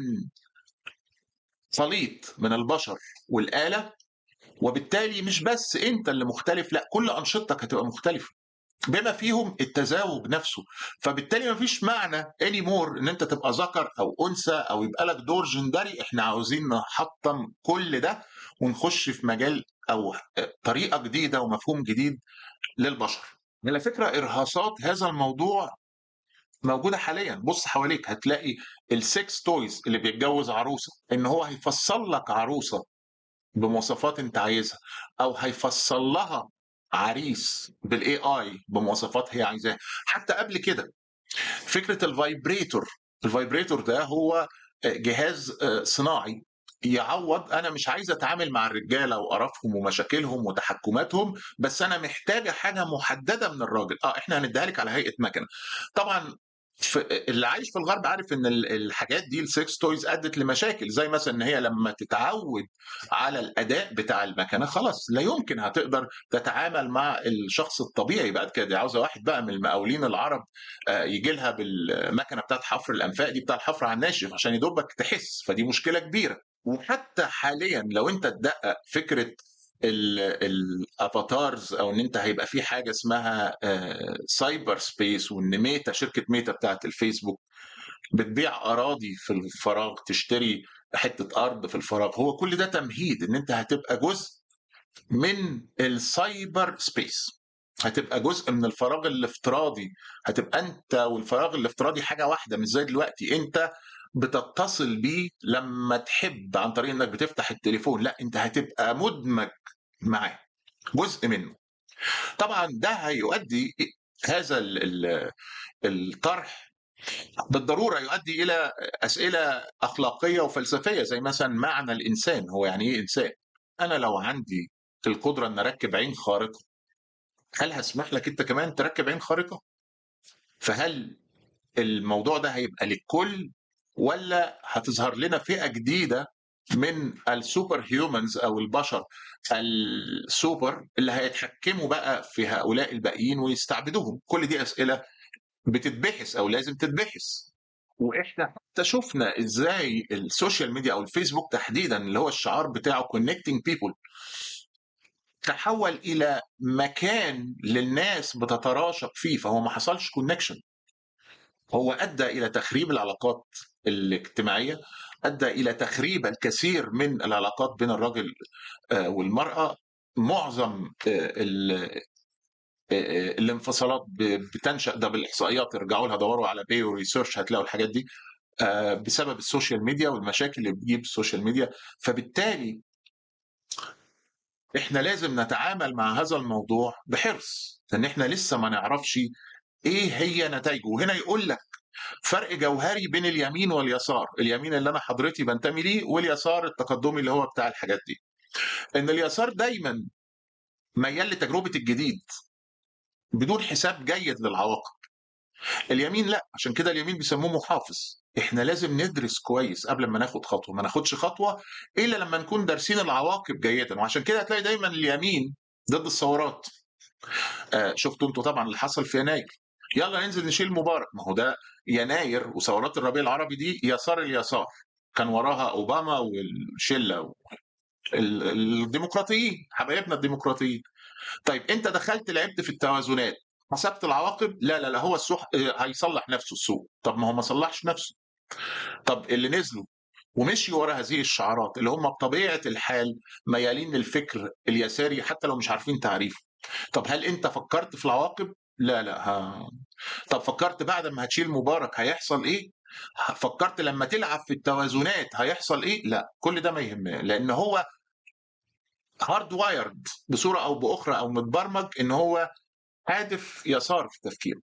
خليط من البشر والآلة، وبالتالي مش بس أنت اللي مختلف، لأ، كل أنشطتك هتبقى مختلفة، بما فيهم التزاوج نفسه. فبالتالي ما فيش معنى anymore إن أنت تبقى ذكر أو أنثى أو يبقى لك دور جندري، إحنا عاوزين نحطّم كل ده ونخش في مجال أو طريقة جديدة ومفهوم جديد للبشر. على فكرة إرهاصات هذا الموضوع موجودة حاليًا، بُص حواليك هتلاقي الsex toys اللي بيتجوز عروسة، إن هو هيفصّل لك عروسة بمواصفات أنت عايزها، أو هيفصّل لها عريس بالAI بمواصفات هي عايزاها. حتى قبل كده فكرة الvibrator، الvibrator ده هو آآ جهاز آآ صناعي يعوّض، أنا مش عايز أتعامل مع الرجالة وقرفهم ومشاكلهم وتحكُّماتهم، بس أنا محتاجة حاجة مُحددة من الراجل، آه، إحنا هندّيها لِك على هيئة مَكَنة. طبعًا ف اللي عايش في الغرب عارف إن ال الحاجات دي الsex toys أدّت لمشاكل، زي مثلًا إن هي لمّا تتعوّد على الأداء بتاع المَكَنة، خلاص لا يمكن هتقدر تتعامل مع الشخص الطبيعي بعد كده، دي عاوزة واحد بقى من المقاولين العرب آآ ييجي لها بالمكنة بتاعة حفر الأنفاق دي، بتاع الحفر على الناشف عشان يا دوبك تحس، فدي مشكلة كبيرة. وحتى حاليًا لو أنت تدقق فكرة ال الavatars، أو إن أنت هيبقى في حاجة اسمها آآ cyber space، وإن ميتا شركة ميتا بتاعة الفيسبوك بتبيع أراضي في الفراغ، تشتري حتة أرض في الفراغ، هو كل ده تمهيد إن أنت هتبقى جزء من الcyber space، هتبقى جزء من الفراغ الافتراضي، هتبقى أنت والفراغ الافتراضي حاجة واحدة، مش زي دلوقتي أنت بتتصل بيه لمّا تحب عن طريق إنك بتفتح التليفون، لأ، أنت هتبقى مُدمج معاه، جزء منه. طبعًا ده هيؤدي أ هذا ال ال الطرح بالضرورة يؤدي إلى أسئلة أخلاقية وفلسفية، زي مثلًا معنى الإنسان، هو يعني إيه إنسان؟ أنا لو عندي القدرة إن أركّب عين خارقة، هل هاسمح لك أنت كمان تركّب عين خارقة؟ فهل الموضوع ده هيبقى للكل، والّا هتظهر لنا فئة جديدة من الsuper humans أو البشر السوبر اللي هيتحكموا بقى في هؤلاء الباقيين ويستعبدوهم؟ كل دي أسئلة بتتبحث أو لازم تتبحث. وإحنا حتى شُفنا إزاي السوشيال ميديا أو الفيسبوك تحديدًا اللي هو الشعار بتاعه connecting people تحوّل إلى مكان للناس بتتراشق فيه، فهو ما حصلش connection. هو أدّى إلى تخريب العلاقات الاجتماعية، أدّى إلى تخريب الكثير من العلاقات بين الرجل آآ والمرأة. معظم آآ ال آآ الانفصالات ب بتنشأ، ده بالإحصائيات ارجعوا لها دوروا على Pew Research هتلاقوا الحاجات دي، آآ بسبب السوشيال ميديا والمشاكل اللي بتجيب السوشيال ميديا. فبالتالي إحنا لازم نتعامل مع هذا الموضوع بحرص، لإن إحنا لسه ما نعرفش إيه هي نتايجه. وهنا يقول لك فرق جوهري بين اليمين واليسار، اليمين اللي أنا حضرتي بانتمي ليه، واليسار التقدمي اللي هو بتاع الحاجات دي. إن اليسار دايمًا ميّال لتجربة الجديد بدون حساب جيد للعواقب. اليمين لأ، عشان كده اليمين بيسموه محافظ. إحنا لازم ندرس كويس قبل ما ناخد خطوة، ما ناخدش خطوة إلا لمّا نكون دارسين العواقب جيدًا. وعشان كده هتلاقي دايمًا اليمين ضد الثورات. آآ شُفتوا أنتم طبعًا اللي حصل في يناير، يالّا ننزل نشيل مبارك، ما هو ده يناير وثورات الربيع العربي دي يسار اليسار، كان وراها أوباما والشلة ال الديمقراطيين، حبايبنا الديمقراطيين. طيب أنت دخلت لعبت في التوازنات، حسبت العواقب؟ لا، لا، لا، هو السوق آآ هيصلّح نفسه السوق. طب ما هو ما صلّحش نفسه. طب اللي نزلوا ومشيوا ورا هذه الشعارات اللي هم بطبيعة الحال ميالين للفكر اليساري حتى لو مش عارفين تعريفه. طب هل أنت فكّرت في العواقب؟ لا، لأ. ها طب فكّرت بعد ما هتشيل مبارك هيحصل إيه؟ ه فكّرت لمّا تلعب في التوازنات هيحصل إيه؟ لأ، كل ده ما يهمنا، لإن هو hardwired بصورة أو بأخرى أو متبرمج إن هو هادف يسار في تفكيره.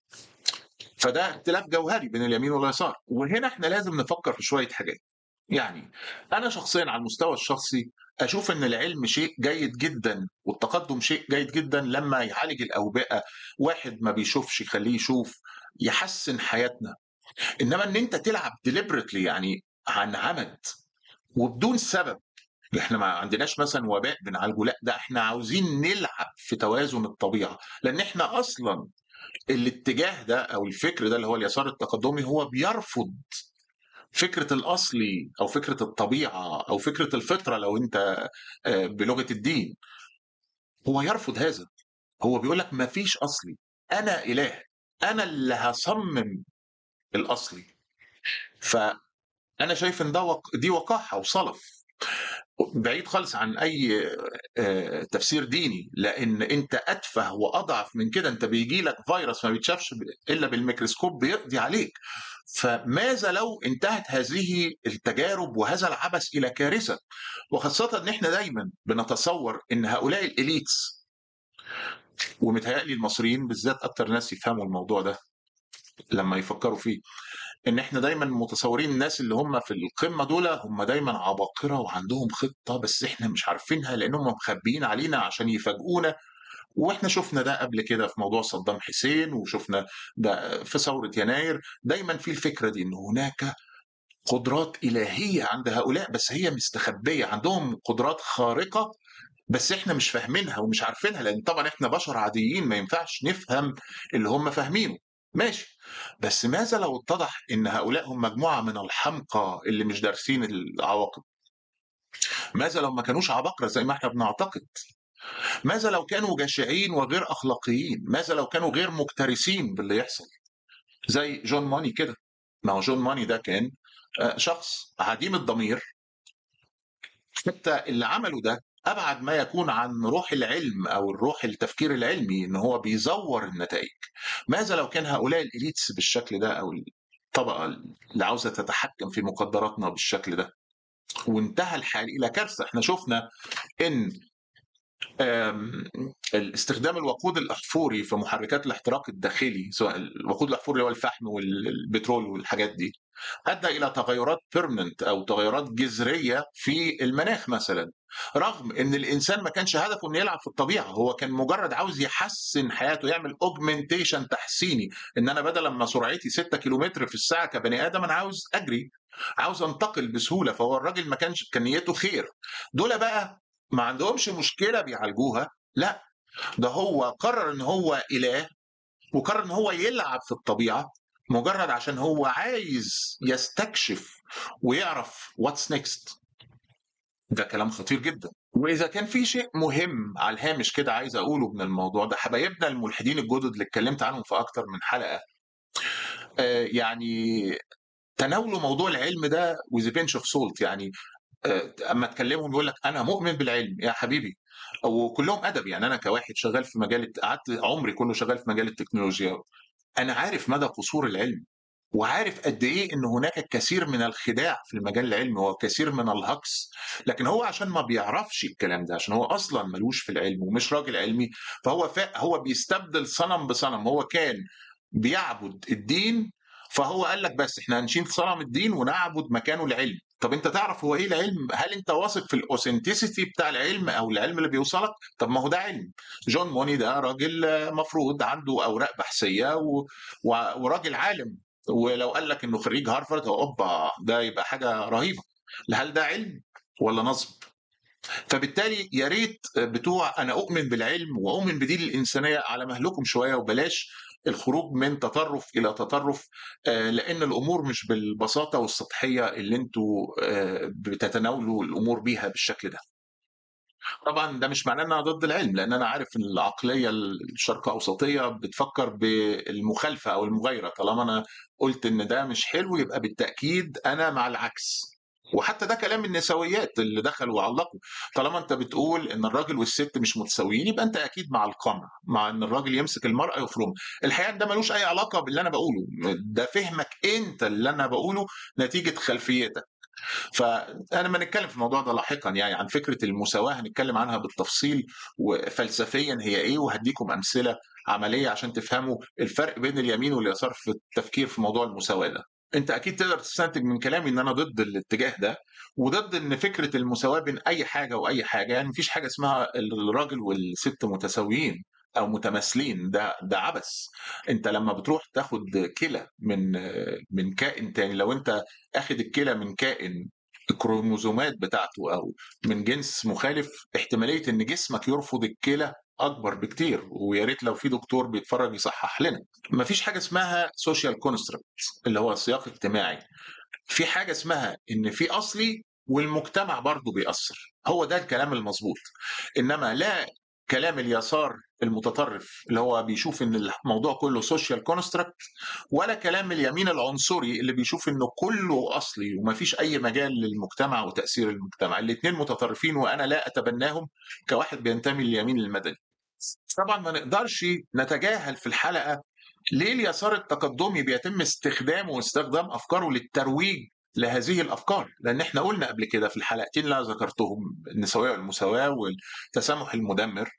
فده اختلاف جوهري بين اليمين واليسار. وهنا إحنا لازم نفكّر في شوية حاجات. يعني أنا شخصيًا على المستوى الشخصي أشوف إن العلم شيء جيد جدًا، والتقدُّم شيء جيد جدًا لمّا يعالج الأوبئة، واحد ما بيشوفش يخلّيه يشوف، يحسّن حياتنا. إنما إن أنت تلعب deliberately يعني عن عمد وبدون سبب، إحنا ما عندناش مثلًا وباء بنعالجه، لأ، ده إحنا عاوزين نلعب في توازن الطبيعة، لإن إحنا أصلًا الاتجاه ده أو الفكر ده اللي هو اليسار التقدُّمي هو بيرفض فكرة الأصلي أو فكرة الطبيعة أو فكرة الفطرة لو أنت آآ بلغة الدين. هو يرفض هذا. هو بيقول لك ما فيش أصلي، أنا إله، أنا اللي هاصمم الأصلي. فأنا شايف إن ده وق دي وقاحة وصلف، بعيد خالص عن أي آآ تفسير ديني، لإن أنت أتفه وأضعف من كده، أنت بييجي لك فيروس ما بيتشافش ب إلا بالميكروسكوب بيقضي عليك. فماذا لو انتهت هذه التجارب وهذا العبث إلى كارثة؟ وخاصةً إن إحنا دايمًا بنتصور إن هؤلاء الelites، ومتهيأ لي المصريين بالذات أكتر ناس يفهموا الموضوع ده لمّا يفكروا فيه، إن إحنا دايمًا متصورين الناس اللي هم في القمة دول هم دايمًا عباقرة وعندهم خطة بس إحنا مش عارفينها لأن هم مخبيين علينا عشان يفاجئونا. وإحنا شُفنا ده قبل كده في موضوع صدام حسين، وشُفنا ده في ثورة يناير. دايمًا في الفكرة دي إن هناك قدرات إلهية عند هؤلاء بس هي مستخبية، عندهم قدرات خارقة بس إحنا مش فاهمينها ومش عارفينها، لأن طبعًا إحنا بشر عاديين ما ينفعش نفهم اللي هم فاهمينه. ماشي، بس ماذا لو اتضح إن هؤلاء هم مجموعة من الحمقى اللي مش دارسين العواقب؟ ماذا لو ما كانوش عباقرة زي ما إحنا بنعتقد؟ ماذا لو كانوا جشعين وغير أخلاقيين؟ ماذا لو كانوا غير مكترثين باللي يحصل؟ زي جون ماني كده. ما هو جون ماني ده كان آآ شخص عديم الضمير. حتى اللي عمله ده أبعد ما يكون عن روح العلم أو الروح التفكير العلمي، إن هو بيزوّر النتائج. ماذا لو كان هؤلاء الإليتس بالشكل ده أو الطبقة اللي عاوزة تتحكم في مقدراتنا بالشكل ده، وانتهى الحال إلى كارثة. إحنا شُفنا إن آمم، الاستخدام الوقود الأحفوري في محركات الاحتراق الداخلي، سواء الوقود الأحفوري اللي هو الفحم وال البترول والحاجات دي، أدى إلى تغيرات permanent أو تغيرات جذرية في المناخ مثلًا، رغم إن الإنسان ما كانش هدفه إنه يلعب في الطبيعة، هو كان مجرد عاوز يحسّن حياته، يعمل augmentation تحسيني، إن أنا بدل أمّا سرعتي ستة كيلومتر في الساعة كبني آدم أنا عاوز أجري، عاوز أنتقل بسهولة، فهو الراجل ما كانش كان نيته خير. دول بقى ما عندهمش مشكلة بيعالجوها، لأ، ده هو قرر إن هو إله وقرر إن هو يلعب في الطبيعة مجرد عشان هو عايز يستكشف ويعرف what's next. ده كلام خطير جدا. وإذا كان في شيء مهم على الهامش كده عايز أقوله من الموضوع ده، حبايبنا الملحدين الجدد اللي اتكلمت عنهم في أكتر من حلقة، آه يعني تناولوا موضوع العلم ده with a pinch of salt. يعني آه، اما تكلمهم يقول لك انا مؤمن بالعلم يا حبيبي، وكلهم ادب. يعني انا كواحد شغال في مجال الت- قعدت عمري كله شغال في مجال التكنولوجيا، انا عارف مدى قصور العلم، وعارف قد ايه ان هناك الكثير من الخداع في المجال العلمي وكثير من الهكس. لكن هو عشان ما بيعرفش الكلام ده، عشان هو اصلا ملوش في العلم ومش راجل علمي، فهو فا هو بيستبدل صنم بصنم. هو كان بيعبد الدين، فهو قال لك بس احنا هنشيل صنم الدين ونعبد مكانه العلم. طب انت تعرف هو ايه العلم؟ هل انت واثق في الاوثنتسيتي بتاع العلم او العلم اللي بيوصلك؟ طب ما هو ده علم. جون موني ده راجل آه، مفروض عنده اوراق بحثيه و... و... وراجل عالم، ولو قال لك انه خريج هارفارد اوبا ده يبقى حاجه رهيبه. هل ده علم ولا نصب؟ فبالتالي يا ريت بتوع انا اؤمن بالعلم واؤمن بدين الانسانيه على مهلكم شويه، وبلاش الخروج من تطرف الى تطرف، آه، لان الامور مش بالبساطه والسطحيه اللي انتوا آه، بتتناولوا الامور بيها بالشكل ده. طبعا ده مش معناه ان انا ضد العلم، لان انا عارف ان العقليه الشرق اوسطيه بتفكر بالمخالفه او المغايره. طالما انا قلت ان ده مش حلو يبقى بالتاكيد انا مع العكس. وحتى ده كلام النسويات اللي دخلوا وعلقوا. طالما انت بتقول ان الراجل والست مش متساويين يبقى انت اكيد مع القمع، مع ان الراجل يمسك المرأة يفرمها. الحقيقة إن ده ملوش اي علاقة باللي انا بقوله، ده فهمك انت اللي انا بقوله نتيجة خلفيتك. فانا ما نتكلم في الموضوع ده لاحقا، يعني عن فكره المساواه هنتكلم عنها بالتفصيل وفلسفيا هي ايه، وهديكم امثله عمليه عشان تفهموا الفرق بين اليمين واليسار في التفكير في موضوع المساواه ده. انت اكيد تقدر تستنتج من كلامي ان انا ضد الاتجاه ده، وضد ان فكره المساواه بين اي حاجه واي حاجه. يعني مفيش حاجه اسمها الراجل والست متساويين او متماثلين، ده ده عبث. انت لما بتروح تاخد كلى من من كائن تاني، لو انت اخد الكلى من كائن الكروموزومات بتاعته او من جنس مخالف، احتماليه ان جسمك يرفض الكلى اكبر بكتير. ويا ريت لو في دكتور بيتفرج يصحح لنا. مفيش حاجه اسمها سوشيال كونستراكت اللي هو سياق اجتماعي. في حاجه اسمها ان في اصلي والمجتمع برضه بيأثر، هو ده الكلام المظبوط. انما لا كلام اليسار المتطرف اللي هو بيشوف ان الموضوع كله سوشيال كونستراكت، ولا كلام اليمين العنصري اللي بيشوف انه كله اصلي ومفيش اي مجال للمجتمع وتأثير المجتمع. الاثنين متطرفين وانا لا اتبناهم كواحد بينتمي لليمين المدني. طبعا ما نقدرش نتجاهل في الحلقة ليه اليسار التقدمي بيتم استخدامه واستخدام افكاره للترويج لهذه الافكار. لان احنا قلنا قبل كده في الحلقتين اللي انا ذكرتهم، النسويه والمساواه والتسامح المدمر،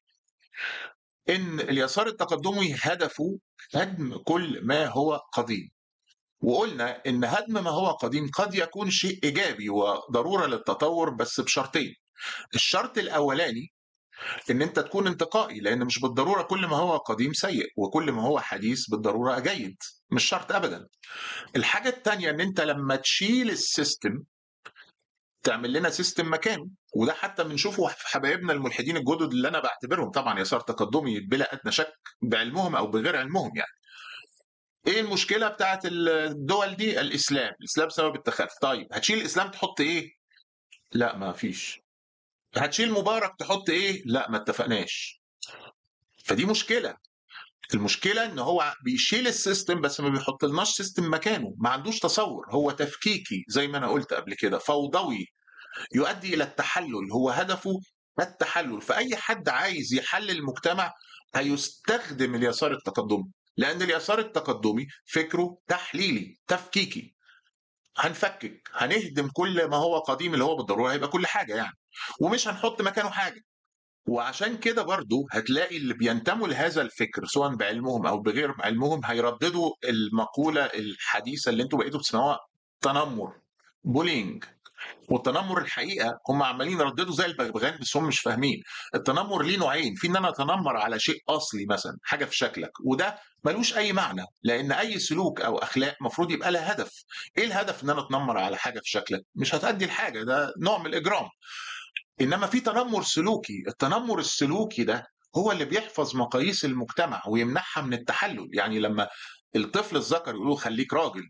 ان اليسار التقدمي هدفه هدم كل ما هو قديم. وقلنا ان هدم ما هو قديم قد يكون شيء ايجابي وضروره للتطور، بس بشرطين. الشرط الاولاني ان انت تكون انتقائي، لان مش بالضروره كل ما هو قديم سيء وكل ما هو حديث بالضروره جيد، مش شرط ابدا. الحاجه الثانيه ان انت لما تشيل السيستم تعمل لنا سيستم مكانه. وده حتى بنشوفه في حبايبنا الملحدين الجدد اللي انا بعتبرهم طبعا يسار تقدمي بلا ادنى شك، بعلمهم او بغير علمهم. يعني ايه المشكله بتاعت الدول دي؟ الاسلام، الاسلام سبب التخلف. طيب هتشيل الاسلام تحط ايه؟ لا ما فيش. هتشيل مبارك تحط ايه؟ لا ما اتفقناش. فدي مشكله. المشكله ان هو بيشيل السيستم بس ما بيحط لناش سيستم مكانه، ما عندوش تصور، هو تفكيكي زي ما انا قلت قبل كده، فوضوي يؤدي الى التحلل. هو هدفه التحلل. فاي حد عايز يحلل المجتمع هيستخدم اليسار التقدمي، لان اليسار التقدمي فكره تحليلي تفكيكي. هنفكك، هنهدم كل ما هو قديم اللي هو بالضروره هيبقى كل حاجه يعني، ومش هنحط مكانه حاجه. وعشان كده برضو هتلاقي اللي بينتموا لهذا الفكر سواء بعلمهم او بغير علمهم هيرددوا المقولة الحديثة اللي انتوا بقيتوا بتسمعوها: تنمر، بولينج. والتنمر الحقيقه هم عمالين يرددوا زي البغبغان بس هم مش فاهمين. التنمر ليه نوعين: في ان انا اتنمر على شيء اصلي مثلا حاجه في شكلك، وده ملوش اي معنى، لان اي سلوك او اخلاق مفروض يبقى لها هدف. ايه الهدف ان انا اتنمر على حاجه في شكلك؟ مش هتأدي لحاجه، ده نوع من الاجرام. انما في تنمر سلوكي، التنمر السلوكي ده هو اللي بيحفظ مقاييس المجتمع ويمنعها من التحلل. يعني لما الطفل الذكر يقولوا خليك راجل،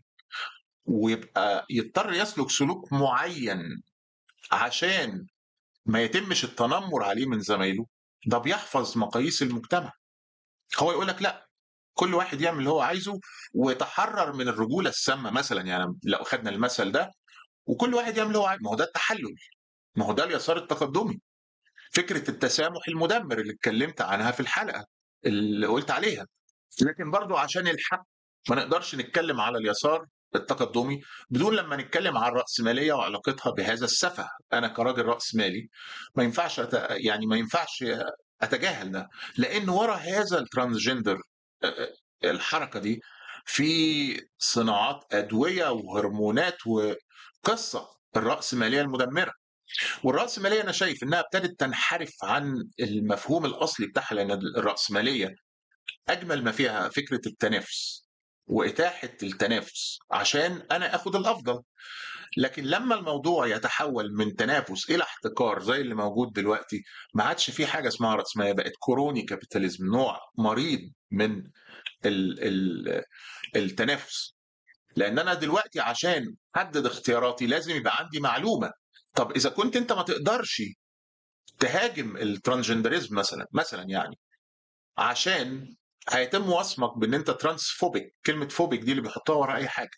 ويبقى يضطر يسلك سلوك معين عشان ما يتمش التنمر عليه من زمايله، ده بيحفظ مقاييس المجتمع. هو يقول لك لا، كل واحد يعمل اللي هو عايزه ويتحرر من الرجوله السامه مثلا. يعني لو خدنا المثل ده وكل واحد يعمل اللي هو عايزه، ما هو ده التحلل، ما هو ده اليسار التقدمي. فكره التسامح المدمر اللي اتكلمت عنها في الحلقه اللي قلت عليها. لكن برضو عشان الحق ما نقدرش نتكلم على اليسار التقدمي بدون لما نتكلم عن الرأسمالية وعلاقتها بهذا السفه. أنا كراجل رأسمالي ما ينفعش أت... يعني ما ينفعش أتجاهل ده، لأن ورا هذا الترانسجندر الحركة دي في صناعات أدوية وهرمونات وقصة الرأسمالية المدمرة. والرأسمالية أنا شايف إنها ابتدت تنحرف عن المفهوم الأصلي بتاعها، لأن الرأسمالية اجمل ما فيها فكره التنافس واتاحه التنافس عشان انا اخد الافضل. لكن لما الموضوع يتحول من تنافس الى احتكار زي اللي موجود دلوقتي، ما عادش في حاجه اسمها راسماليه، بقت كوروني كابيتاليزم، نوع مريض من ال ال التنافس. لان انا دلوقتي عشان احدد اختياراتي لازم يبقى عندي معلومه. طب اذا كنت انت ما تقدرش تهاجم الترانسجندريزم مثلا مثلا يعني عشان هيتم وصمك بان انت ترانسفوبيك، كلمه فوبيك دي اللي بيحطوها ورا اي حاجه.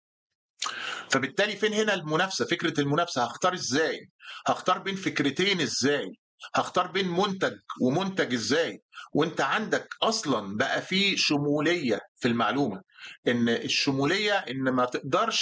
فبالتالي فين هنا المنافسه؟ فكره المنافسه هختار ازاي؟ هختار بين فكرتين ازاي؟ هختار بين منتج ومنتج ازاي؟ وانت عندك اصلا بقى في شموليه في المعلومه. ان الشموليه ان ما تقدرش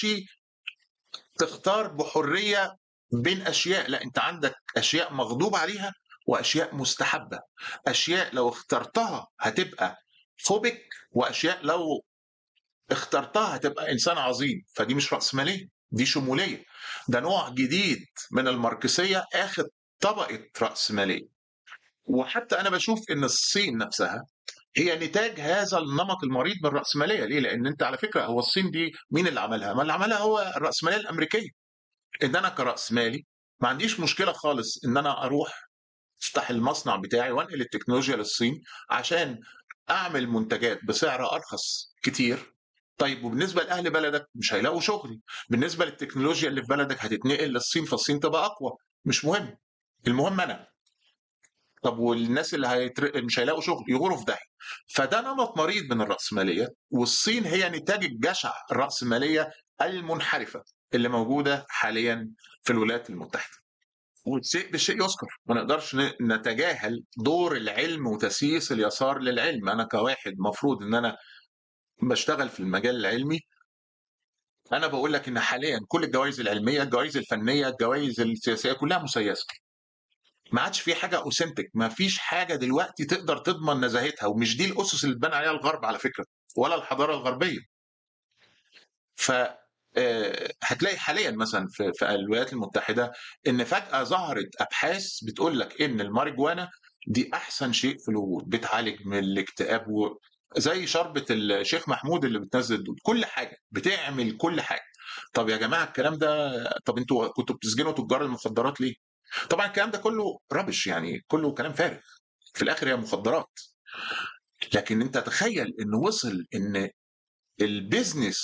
تختار بحريه بين اشياء، لا انت عندك اشياء مغضوب عليها واشياء مستحبه. اشياء لو اخترتها هتبقى فوبك، واشياء لو اخترتها هتبقى انسان عظيم. فدي مش راسماليه، دي شموليه. ده نوع جديد من الماركسيه اخذ طبقه راسماليه. وحتى انا بشوف ان الصين نفسها هي نتاج هذا النمط المريض من الراسماليه. ليه؟ لان انت على فكره هو الصين دي مين اللي عملها؟ ما اللي عملها هو الراسماليه الامريكيه. ان انا كراس مالي ما عنديش مشكله خالص ان انا اروح افتح المصنع بتاعي وانقل التكنولوجيا للصين عشان اعمل منتجات بسعر ارخص كتير. طيب وبالنسبه لاهل بلدك مش هيلاقوا شغل، بالنسبه للتكنولوجيا اللي في بلدك هتتنقل للصين فالصين تبقى اقوى. مش مهم، المهم انا. طب والناس اللي هيتر... مش هيلاقوا شغل يغوروا في داهيه. فده نمط مريض من الراسماليه، والصين هي نتاج الجشع الراسماليه المنحرفه اللي موجوده حاليا في الولايات المتحده. والشيء بالشيء يذكر، ما نقدرش ن- نتجاهل دور العلم وتسييس اليسار للعلم. انا كواحد مفروض ان انا بشتغل في المجال العلمي، انا بقول لك ان حاليا كل الجوائز العلميه، الجوائز الفنيه، الجوائز السياسيه كلها مسيسه. ما عادش في حاجه اوثنتيك، ما فيش حاجه دلوقتي تقدر تضمن نزاهتها، ومش دي الاسس اللي اتبنى عليها الغرب على فكره، ولا الحضاره الغربيه. ف آه، هتلاقي حاليا مثلا في في الولايات المتحده ان فجاه ظهرت ابحاث بتقول لك ان الماريجوانا دي احسن شيء في الوجود، بتعالج من الاكتئاب و... زي شربة الشيخ محمود اللي بتنزل دود، كل حاجه بتعمل كل حاجه. طب يا جماعه الكلام ده، طب انتوا كنتوا بتسجنوا تجار المخدرات ليه؟ طبعا الكلام ده كله ربش، يعني كله كلام فارغ. في الاخر هي مخدرات. لكن انت تخيل انه وصل ان البيزنس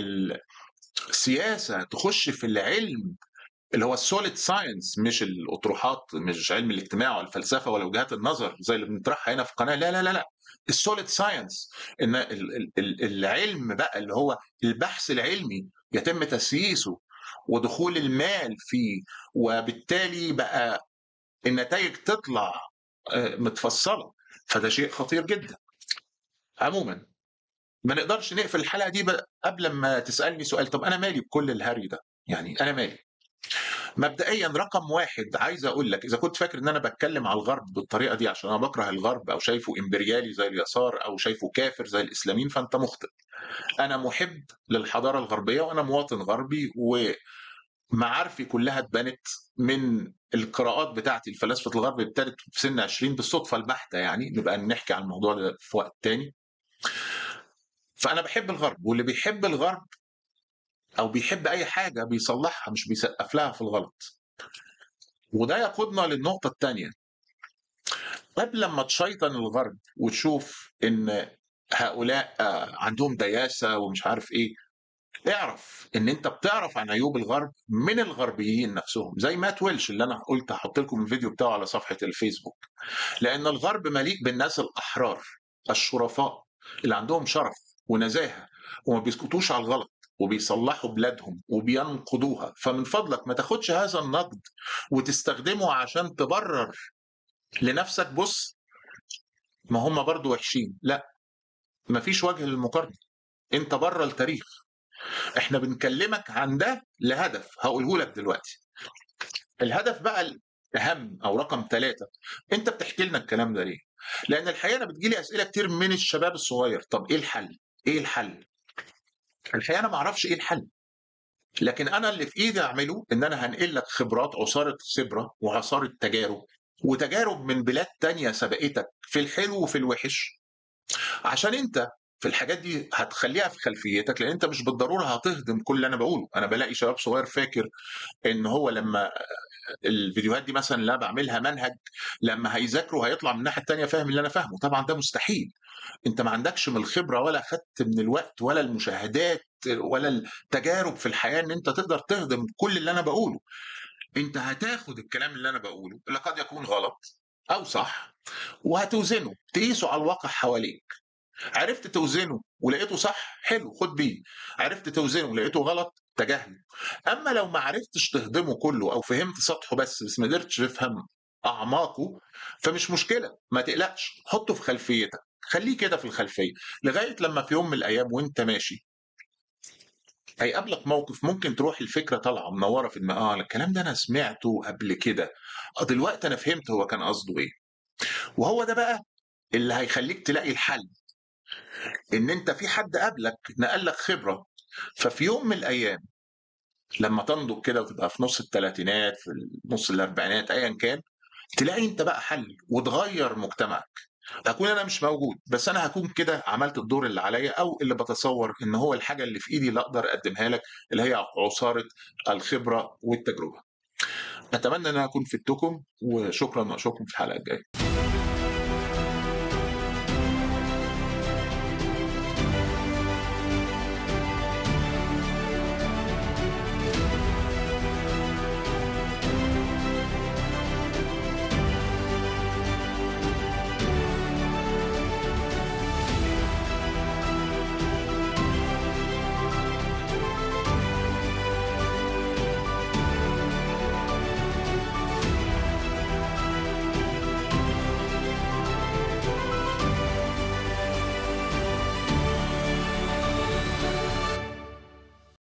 والسياسه تخش في العلم اللي هو السوليد ساينس، مش الاطروحات، مش علم الاجتماع والفلسفه ولا وجهات النظر زي اللي بنطرحها هنا في القناه. لا لا لا لا، السوليد ساينس. ان ال- ال- العلم بقى اللي هو البحث العلمي يتم تسييسه ودخول المال فيه، وبالتالي بقى النتائج تطلع آه، متفصله. فده شيء خطير جدا. عموما ما نقدرش نقفل الحلقه دي بقى قبل ما تسالني سؤال: طب انا مالي بكل الهري ده؟ يعني انا مالي؟ مبدئيًا رقم واحد عايز أقول لك، إذا كنت فاكر إن أنا باتكلم على الغرب بالطريقة دي عشان أنا باكره الغرب أو شايفه إمبريالي زي اليسار أو شايفه كافر زي الإسلاميين، فأنت مخطئ. أنا مُحِب للحضارة الغربية وأنا مواطن غربي، ومعارفي كلها اتبنت من القراءات بتاعتي لفلاسفة الغرب، ابتدت في سن عشرين بالصدفة البحتة يعني، نبقى نحكي عن الموضوع ده في وقت تاني. فأنا باحب الغرب، واللي بيحب الغرب أو بيحب أي حاجة بيصلّحها مش بيسقّف لها في الغلط. وده يقودنا للنقطة التانية. قبل لمّا تشيطن الغرب وتشوف إن هؤلاء آآ عندهم دياسة ومش عارف إيه، اعرف إن أنت بتعرف عن عيوب الغرب من الغربيين نفسهم، زي مات ويلش اللي أنا قُلت هاحط لكم الفيديو بتاعه على صفحة الفيسبوك. لأن الغرب مليء بالناس الأحرار، الشرفاء، اللي عندهم شرف ونزاهة وما بيسكتوش على الغلط وبيصلحوا بلادهم وبينقضوها. فمن فضلك ما تاخدش هذا النقد وتستخدمه عشان تبرر لنفسك. بُص، ما هم برضه وحشين، لأ، ما فيش وجه للمقارنة، أنت برّه التاريخ. إحنا بنكلمك عن ده لهدف هاقوله لك دلوقتي. الهدف بقى الأهم أو رقم ثلاثة، أنت بتحكي لنا الكلام ده ليه؟ لأن الحقيقة أنا بتيجي لي أسئلة كتير من الشباب الصغير، طب إيه الحل؟ إيه الحل؟ الحقيقة أنا ما أعرفش إيه الحل، لكن أنا اللي في إيدي أعمله إن أنا هانقل لك خبرات، عصارة خبرة وعصارة تجارب، وتجارب من بلاد تانية سبقتك في الحلو وفي الوحش، عشان أنت في الحاجات دي هتخلّيها في خلفيتك، لأن أنت مش بالضرورة هتهضم كل اللي أنا باقوله. أنا بالاقي شباب صغير فاكر إن هو لمّا الفيديوهات دي مثلًا اللي أنا باعملها منهج، لمّا هيذاكره هيطلع من الناحية التانية فاهم اللي أنا فاهمه. طبعًا ده مستحيل. أنت ما عندكش من الخبرة ولا أخدت من الوقت ولا المشاهدات ولا التجارب في الحياة إن أنت تقدر تهضم كل اللي أنا باقوله. أنت هتاخد الكلام اللي أنا باقوله اللي قد يكون غلط أو صح، وهتوزنه، تقيسه على الواقع حواليك. عرفت توزنه ولقيته صح، حلو، خُد بيه. عرفت توزنه ولقيته غلط، تجاهله. أمّا لو ما عرفتش تهضمه كله أو فهمت سطحه بس، بس ما قدرتش تفهم أعماقه، فمش مشكلة، ما تقلقش، حُطّه في خلفيتك، خلّيه كده في الخلفية، لغاية لمّا في يوم من الأيام وأنت ماشي هيقابلك موقف ممكن تروح الفكرة طالعة منوّرة في دماغك، آه الكلام ده أنا سمعته قبل كده، آه دلوقتي أنا فهمت هو كان قصده إيه. وهو ده بقى اللي هيخلّيك تلاقي الحل. إن أنت في حد قبلك نقل لك خبرة، ففي يوم من الأيام لمّا تنضج كده وتبقى في نُص التلاتينات، في نُص الأربعينات، أيًا كان، تلاقي أنت بقى حل وتغيّر مجتمعك. هاكون أنا مش موجود، بس أنا هاكون كده عملت الدور اللي عليَّ أو اللي باتصوّر إن هو الحاجة اللي في إيدي اللي أقدر أقدّمها لك، اللي هي عُصارة الخبرة والتجربة. أتمنى إن أنا أكون فدتكم، وشكرًا وأشوفكم في الحلقة الجاية.